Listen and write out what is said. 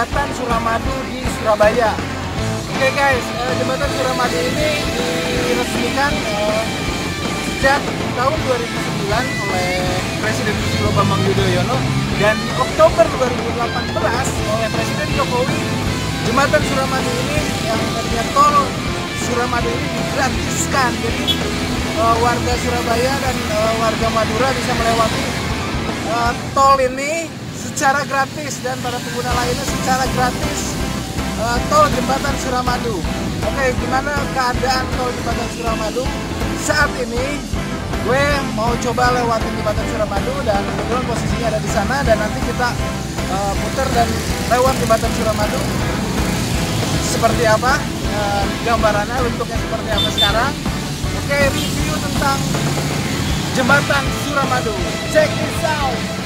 Jembatan Suramadu di Surabaya. Oke guys, Jembatan Suramadu ini diresmikan sejak tahun 2009 oleh Presiden Susilo Bambang Yudhoyono, dan di Oktober 2018 oleh Presiden Jokowi. Jembatan Suramadu ini yang tadinya tol Suramadu ini digratiskan, jadi warga Surabaya dan warga Madura bisa melewati tol ini secara gratis, dan para pengguna lainnya secara gratis tol Jembatan Suramadu. Oke, gimana keadaan tol Jembatan Suramadu saat ini? Gue mau coba lewatin Jembatan Suramadu dan kebetulan posisinya ada di sana, dan nanti kita putar dan lewat Jembatan Suramadu. Seperti apa gambarannya, bentuknya seperti apa sekarang. Oke, review tentang Jembatan Suramadu. Check this out.